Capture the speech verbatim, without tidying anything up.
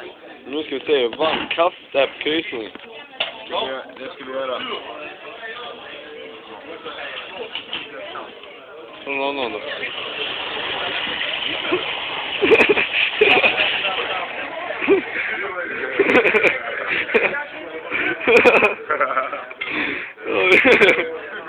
Nu ska vi se, vann kasttäppkryssning. Ja, det ska vi göra. Från någon annan då.